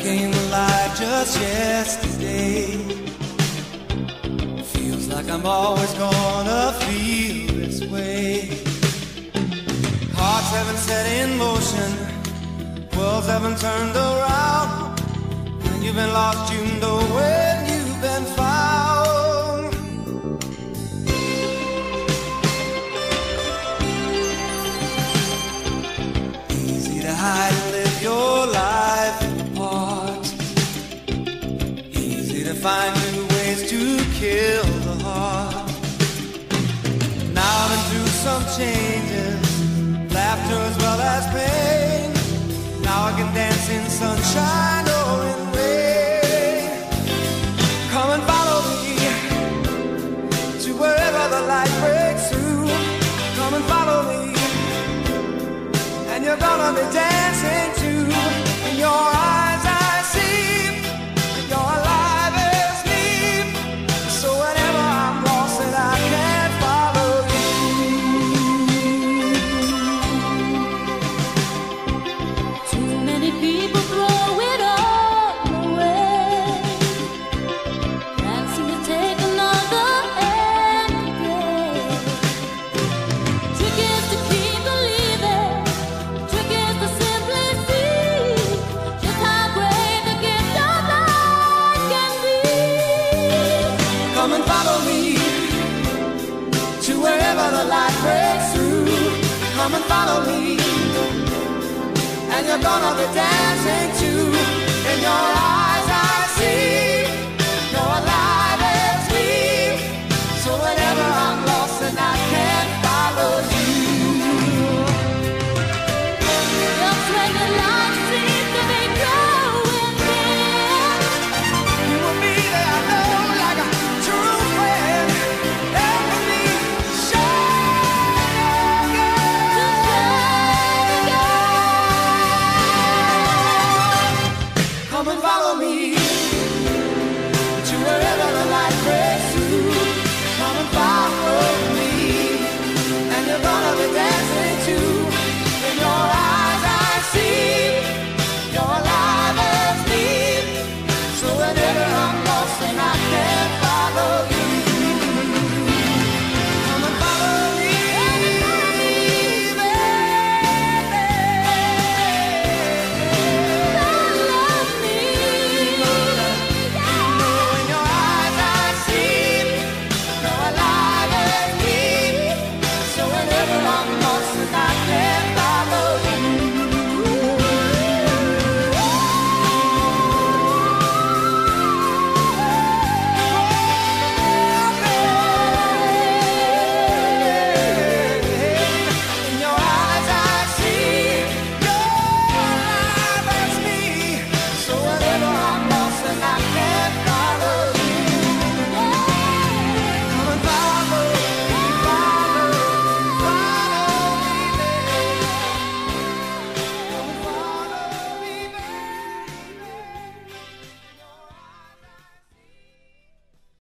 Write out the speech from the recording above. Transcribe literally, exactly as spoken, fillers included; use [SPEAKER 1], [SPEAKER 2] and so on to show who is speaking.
[SPEAKER 1] came alive just yesterday. Feels like I'm always gonna feel this way. Hearts haven't set in motion, worlds haven't turned around. When you've been lost, you know when you've been found. Easy to hide and live your life apart. Easy to find new ways to kill the heart. Now I've been through some changes, laughter as well as pain. Now I can dance in sunshine or in rain. Come and follow me to wherever the light breaks through. Come and follow me, and you're gonna be dancing too. In your eyes I see you're alive as me. So whenever I'm lost and I can't follow you.
[SPEAKER 2] Too many people throw it all away. Can't seem to take another hand today. Trick is to keep believing. Trick is to simply see just how great the gift of life can be.
[SPEAKER 1] Come and follow me to wherever the light breaks through. Come and follow me, and you're gonna be dancing too. In your eyes I see you're alive as me. So whenever I'm lost and I can't follow you,
[SPEAKER 2] Just when the light seems to be going dim,
[SPEAKER 1] you will be there, I know, like a true friend. Help me shine again. Come and follow me to wherever the light breaks through. Come and follow me, and you're gonna be dancing too. In your eyes I see you're alive as me. So whenever I'm lost and I can't follow you, come and follow me, baby.
[SPEAKER 2] love me.
[SPEAKER 1] In your eyes I see you're alive as me. So whenever I'm